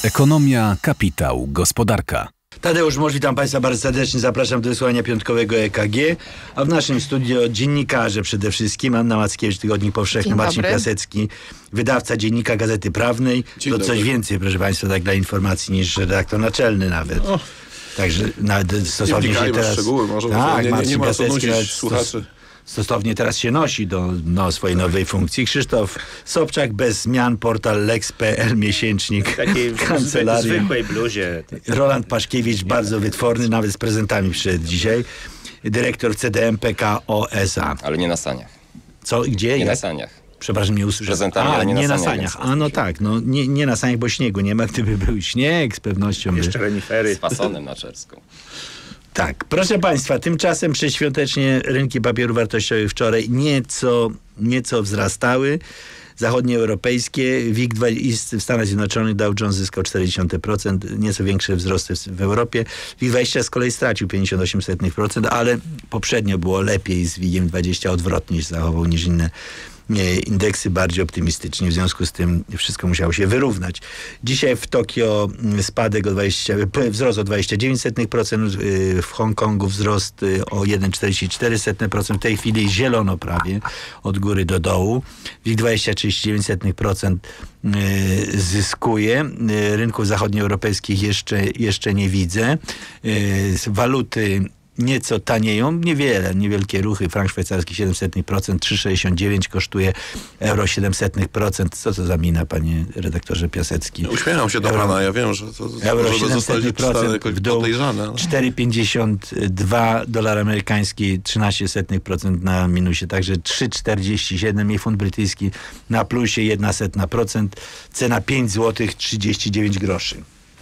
Ekonomia, kapitał, gospodarka. Tadeusz Mosz, witam Państwa bardzo serdecznie, zapraszam do wysłuchania piątkowego EKG, a w naszym studio dziennikarze przede wszystkim, Anna Mackiewicz, Tygodnik Powszechny, Marcin Piasecki, wydawca Dziennika Gazety Prawnej, to coś więcej, proszę Państwa, tak dla informacji, niż redaktor naczelny nawet. Także stosownie się teraz... szczegóły, może Marcin Piasecki słuchaczy. Stosownie teraz się nosi do swojej nowej funkcji. Krzysztof Sobczak, bez zmian, portal Lex.pl, miesięcznik, kancelaria. Zwykłej bluzie. Roland Paszkiewicz, bardzo wytworny, nawet z prezentami przyszedł dzisiaj. Dyrektor CDM PKO SA. Ale nie na saniach. Co? Gdzie? Nie na saniach. Przepraszam, nie usłyszałem. Prezentami, ale nie na saniach. A no tak, nie na saniach, bo śniegu nie ma. Gdyby był śnieg, z pewnością jeszcze renifery. Z fasonem na czerską. Tak, proszę Państwa, tymczasem przedświątecznie rynki papierów wartościowych wczoraj nieco wzrastały. Zachodnioeuropejskie, WIG20 w Stanach Zjednoczonych, Dow Jones zyskał 0,4%, nieco większe wzrosty w Europie. WIG20 z kolei stracił 58%, ale poprzednio było lepiej z WIG-20, odwrotnie się zachował niż inne indeksy, bardziej optymistycznie. W związku z tym wszystko musiało się wyrównać. Dzisiaj w Tokio spadek wzrost o 29%, w Hongkongu wzrost o 1,44%, w tej chwili zielono prawie od góry do dołu. WIG20 39% zyskuje. Rynków zachodnioeuropejskich jeszcze nie widzę. Waluty nieco tanieją, niewielkie ruchy. Frank szwajcarski 0,07%, 3,69 kosztuje, euro 0,07%. Co to za mina, panie redaktorze Piasecki? Uśmiecham się do pana, ja wiem, że to euro może zostać 0,07% w dół, podejrzane. 4,52 dolar amerykański, 0,13% na minusie, także 3,47 i funt brytyjski na plusie 0,01%. Cena 5 zł 39 groszy.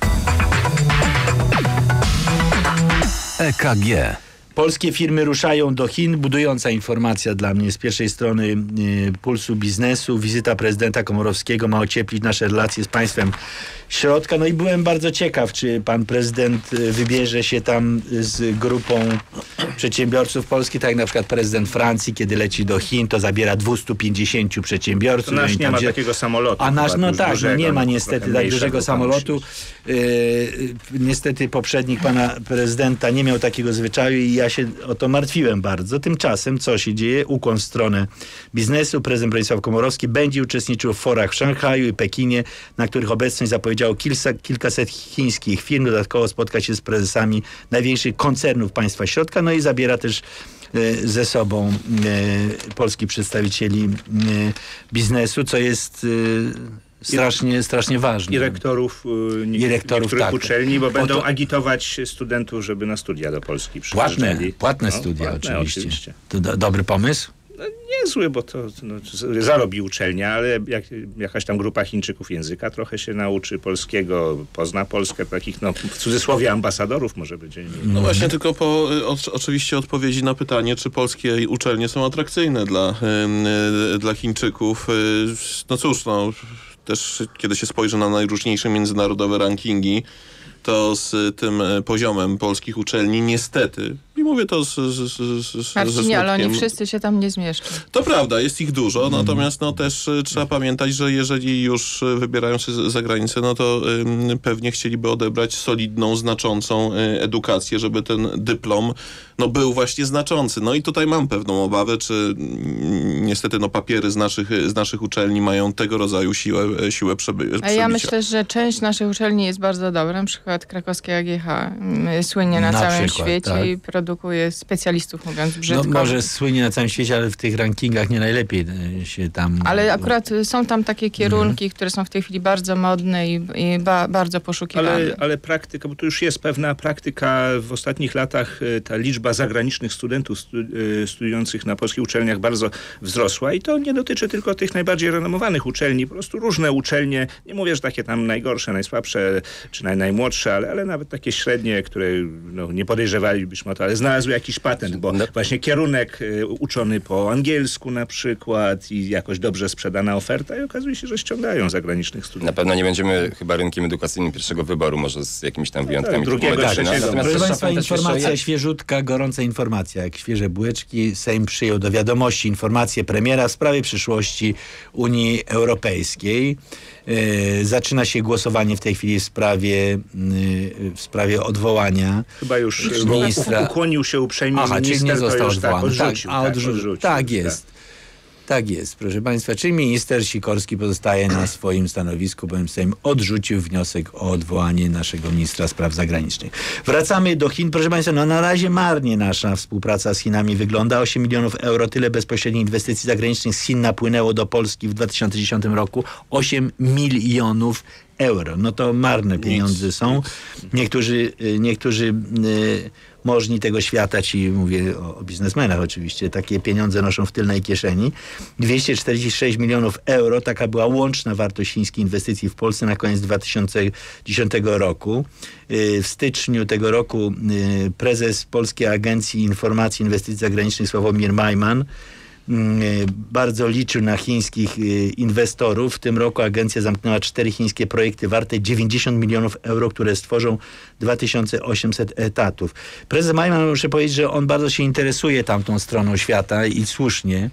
EKG. Polskie firmy ruszają do Chin. Budująca informacja dla mnie z pierwszej strony Pulsu Biznesu. Wizyta prezydenta Komorowskiego ma ocieplić nasze relacje z państwem środka. No i byłem bardzo ciekaw, czy pan prezydent wybierze się tam z grupą przedsiębiorców polskich, tak jak na przykład prezydent Francji, kiedy leci do Chin, to zabiera 250 przedsiębiorców. To nasz nie ma takiego samolotu. A nasz, nie ma niestety tak dużego samolotu. Niestety poprzednik pana prezydenta nie miał takiego zwyczaju i ja się o to martwiłem bardzo. Tymczasem co się dzieje? Ukłon w stronę biznesu. Prezydent Bronisław Komorowski będzie uczestniczył w forach w Szanghaju i Pekinie, na których obecność zapowiedziało kilkaset chińskich firm. Dodatkowo spotka się z prezesami największych koncernów państwa środka. No i zabiera też ze sobą polskich przedstawicieli biznesu, co jest strasznie ważne. I rektorów niektórych uczelni, bo będą agitować studentów, żeby na studia do Polski przyjeżdżali. Płatne studia oczywiście. To dobry pomysł? No, niezły, bo to zarobi uczelnia, ale jakaś tam grupa Chińczyków języka trochę się nauczy polskiego, pozna Polskę, takich w cudzysłowie ambasadorów może będzie. No właśnie, tylko po oczywiście odpowiedzi na pytanie, czy polskie uczelnie są atrakcyjne dla Chińczyków. No cóż, też kiedy się spojrzy na najróżniejsze międzynarodowe rankingi, to z tym poziomem polskich uczelni niestety, i mówię to Marcinie, ale oni wszyscy się tam nie zmieszczą. To prawda, jest ich dużo, natomiast też trzeba pamiętać, że jeżeli już wybierają się za granicę, to pewnie chcieliby odebrać solidną, znaczącą edukację, żeby ten dyplom był właśnie znaczący. No i tutaj mam pewną obawę, czy niestety papiery z naszych uczelni mają tego rodzaju siłę przebicia. A ja myślę, że część naszych uczelni jest bardzo dobra. Na przykład krakowskie AGH słynie na całym świecie, tak, i produkuje specjalistów, mówiąc brzydko. No może słynie na całym świecie, ale w tych rankingach nie najlepiej się tam... Ale akurat są tam takie kierunki, które są w tej chwili bardzo modne i bardzo poszukiwane. Ale praktyka, bo tu już jest pewna praktyka w ostatnich latach, ta liczba zagranicznych studentów studiujących na polskich uczelniach bardzo wzrosła i to nie dotyczy tylko tych najbardziej renomowanych uczelni, po prostu różne uczelnie, nie mówię, że takie tam najgorsze, najsłabsze czy najmłodsze, najmłodsze, ale nawet takie średnie, które nie podejrzewalibyśmy o to, ale znalazły jakiś patent, bo właśnie kierunek uczony po angielsku na przykład i jakoś dobrze sprzedana oferta i okazuje się, że ściągają zagranicznych studentów. Na pewno nie będziemy chyba rynkiem edukacyjnym pierwszego wyboru, może z jakimiś tam wyjątkami. Drugiego, trzeciego. Proszę Państwa, informacja świeżutka, gorąca informacja, jak świeże bułeczki. Sejm przyjął do wiadomości informację premiera w sprawie przyszłości Unii Europejskiej. Zaczyna się głosowanie w tej chwili w sprawie odwołania. Chyba już ministra. Ukłonił się uprzejmie minister, czyli nie został odwołany. Odrzucił. Tak jest. Tak jest, proszę Państwa. Czyli minister Sikorski pozostaje na swoim stanowisku, bowiem Sejm odrzucił wniosek o odwołanie naszego ministra spraw zagranicznych. Wracamy do Chin. Proszę Państwa, na razie marnie nasza współpraca z Chinami wygląda. 8 milionów euro, tyle bezpośrednich inwestycji zagranicznych z Chin napłynęło do Polski w 2010 roku. 8 milionów euro. No to marne pieniądze są. Niektórzy możni tego świata, mówię o biznesmenach oczywiście, takie pieniądze noszą w tylnej kieszeni. 246 milionów euro, taka była łączna wartość chińskiej inwestycji w Polsce na koniec 2010 roku. W styczniu tego roku prezes Polskiej Agencji Informacji i Inwestycji Zagranicznych Sławomir Majman bardzo liczył na chińskich inwestorów. W tym roku agencja zamknęła 4 chińskie projekty warte 90 milionów euro, które stworzą 2800 etatów. Prezes Majman, muszę powiedzieć, że on bardzo się interesuje tamtą stroną świata i słusznie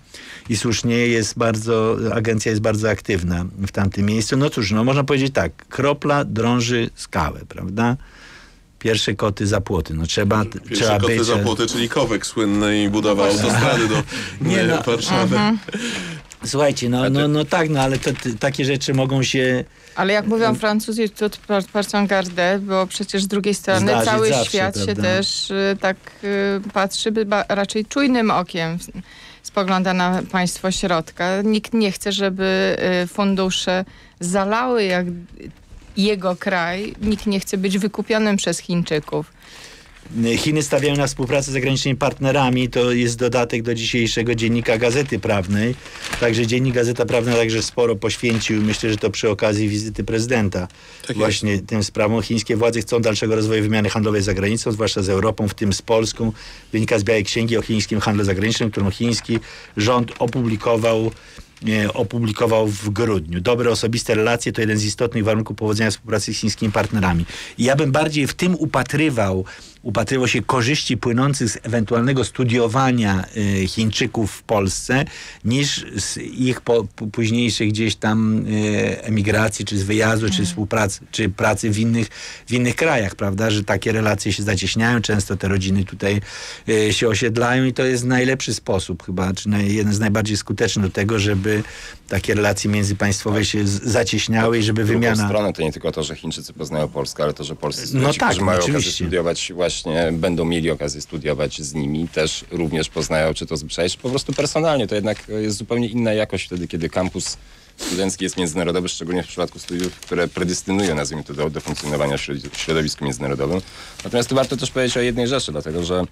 agencja jest bardzo aktywna w tamtym miejscu. No cóż, można powiedzieć tak, kropla drąży skałę, prawda? Pierwsze koty za płoty. Trzeba koty za płoty, czyli Kowek słynny i budował autostrady do Warszawy. Słuchajcie, ale takie rzeczy mogą się... Ale jak mówią Francuzi, tout par garde, bo przecież z drugiej strony cały świat się też tak patrzy, raczej czujnym okiem spogląda na państwo środka. Nikt nie chce, żeby fundusze zalały jego kraj. Nikt nie chce być wykupionym przez Chińczyków. Chiny stawiają na współpracę z zagranicznymi partnerami. To jest dodatek do dzisiejszego dziennika Gazety Prawnej. Także dziennik Gazeta Prawna także sporo poświęcił. Myślę, że to przy okazji wizyty prezydenta. Tak właśnie jest. Tym sprawom. Chińskie władze chcą dalszego rozwoju wymiany handlowej z zagranicą, zwłaszcza z Europą, w tym z Polską. Wynika z Białej Księgi o chińskim handlu zagranicznym, którą chiński rząd opublikował w grudniu. Dobre osobiste relacje to jeden z istotnych warunków powodzenia współpracy z chińskimi partnerami. I ja bym bardziej w tym upatrywał się korzyści płynących z ewentualnego studiowania Chińczyków w Polsce, niż z ich późniejszych gdzieś tam emigracji, czy z wyjazdu, czy współpracy, czy pracy w innych krajach, prawda, że takie relacje się zacieśniają, często te rodziny tutaj się osiedlają i to jest najlepszy sposób chyba, czy jeden z najbardziej skutecznych do tego, żeby takie relacje międzypaństwowe się zacieśniały i żeby wymiana... Z drugą stronę to nie tylko to, że Chińczycy poznają Polskę, ale to, że polscy studenci, którzy mają okazję studiować będą mieli okazję studiować z nimi, też również poznają, czy to zwyczaj, czy po prostu personalnie. To jednak jest zupełnie inna jakość wtedy, kiedy kampus studencki jest międzynarodowy, szczególnie w przypadku studiów, które predestynują, nazwijmy to, do funkcjonowania w środowisku międzynarodowym. Natomiast tu warto też powiedzieć o jednej rzeczy, dlatego że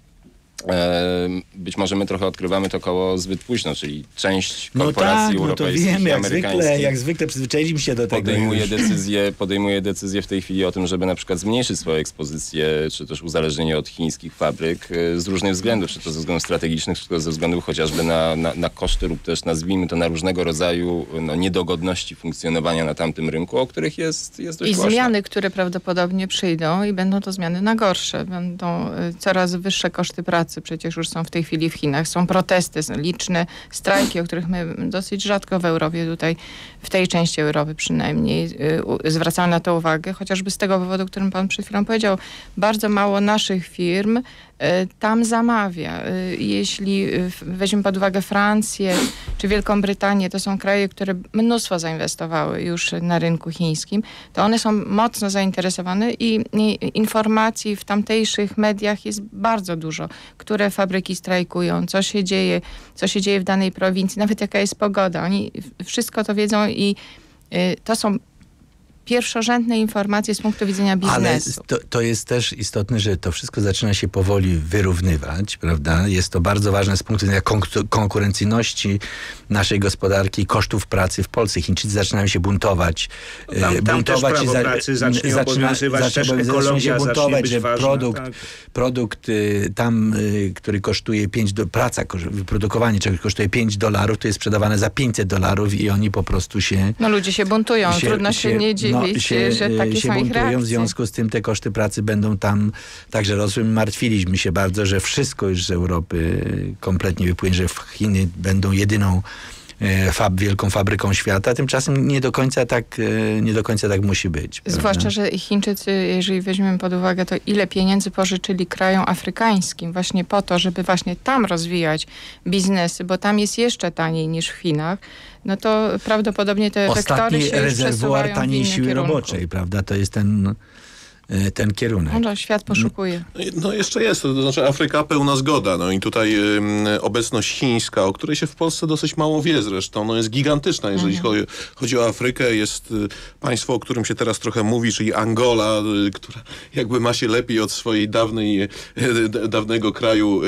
być może my trochę odkrywamy to koło zbyt późno, czyli część korporacji europejskich to wiemy, i amerykańskich jak zwykle przyzwyczailiśmy się do tego. Podejmuje decyzje w tej chwili o tym, żeby na przykład zmniejszyć swoją ekspozycję, czy też uzależnienie od chińskich fabryk z różnych względów, czy to ze względów strategicznych, czy to ze względów chociażby na koszty lub też nazwijmy to na różnego rodzaju niedogodności funkcjonowania na tamtym rynku, o których jest dość głośno. I zmiany, które prawdopodobnie przyjdą i będą to zmiany na gorsze. Będą coraz wyższe koszty pracy. Przecież już są w tej chwili w Chinach. Są protesty, są liczne strajki, o których my dosyć rzadko w Europie, tutaj w tej części Europy przynajmniej zwracamy na to uwagę, chociażby z tego powodu, o którym pan przed chwilą powiedział. Bardzo mało naszych firm tam zamawia. Jeśli weźmiemy pod uwagę Francję czy Wielką Brytanię, to są kraje, które mnóstwo zainwestowały już na rynku chińskim, to one są mocno zainteresowane i informacji w tamtejszych mediach jest bardzo dużo, które fabryki strajkują, co się dzieje w danej prowincji, nawet jaka jest pogoda. Oni wszystko to wiedzą i to są pierwszorzędne informacje z punktu widzenia biznesu. Ale to jest też istotne, że to wszystko zaczyna się powoli wyrównywać, prawda? Jest to bardzo ważne z punktu widzenia konkurencyjności naszej gospodarki, kosztów pracy w Polsce. Chińczycy zaczynają się buntować. Tam też prawo pracy zacznie obowiązywać, też ekologia się buntować, że ważna, produkt tam, który kosztuje wyprodukowanie czegoś kosztuje $5, to jest sprzedawane za $5 i oni po prostu się... No ludzie się buntują, trudno się nie dziwić, że takie są ich reakcje. W związku z tym te koszty pracy będą tam także rosły. Martwiliśmy się bardzo, że wszystko już z Europy kompletnie wypłynie, że Chiny będą jedyną wielką fabryką świata. Tymczasem nie do końca tak musi być. Zwłaszcza, prawda? że Chińczycy, jeżeli weźmiemy pod uwagę to, ile pieniędzy pożyczyli krajom afrykańskim właśnie po to, żeby właśnie tam rozwijać biznesy, bo tam jest jeszcze taniej niż w Chinach, no to prawdopodobnie te wektory się już rezerwuar taniej siły kierunku. roboczej, prawda? To jest ten kierunek. No, świat poszukuje. No jeszcze jest, to znaczy Afryka pełna zgoda. No i tutaj obecność chińska, o której się w Polsce dosyć mało wie zresztą, no jest gigantyczna, jeżeli chodzi o Afrykę. Jest państwo, o którym się teraz trochę mówi, czyli Angola, która jakby ma się lepiej od swojej dawnego kraju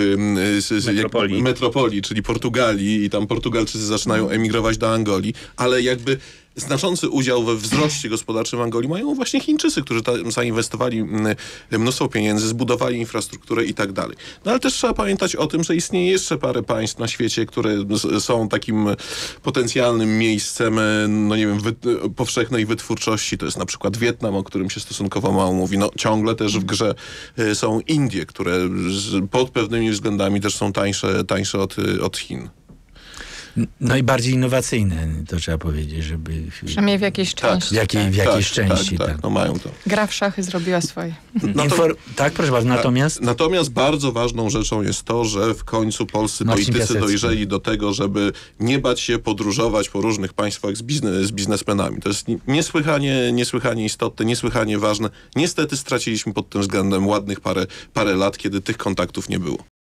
metropolii, czyli Portugalii, i tam Portugalczycy zaczynają emigrować do Angolii, ale jakby znaczący udział we wzroście gospodarczym Angolii mają właśnie Chińczycy, którzy tam zainwestowali mnóstwo pieniędzy, zbudowali infrastrukturę i tak dalej. No ale też trzeba pamiętać o tym, że istnieje jeszcze parę państw na świecie, które są takim potencjalnym miejscem, no nie wiem, powszechnej wytwórczości. To jest na przykład Wietnam, o którym się stosunkowo mało mówi. No ciągle też w grze są Indie, które pod pewnymi względami też są tańsze od Chin. No i bardziej innowacyjne, to trzeba powiedzieć, żeby... Przynajmniej w jakiejś części. W jakiejś części. Tak. No mają to. Gra w szachy zrobiła swoje. Tak, proszę bardzo, Natomiast bardzo ważną rzeczą jest to, że w końcu polscy politycy dojrzeli do tego, żeby nie bać się podróżować po różnych państwach z biznesmenami. To jest niesłychanie istotne, niesłychanie ważne. Niestety straciliśmy pod tym względem ładnych parę lat, kiedy tych kontaktów nie było.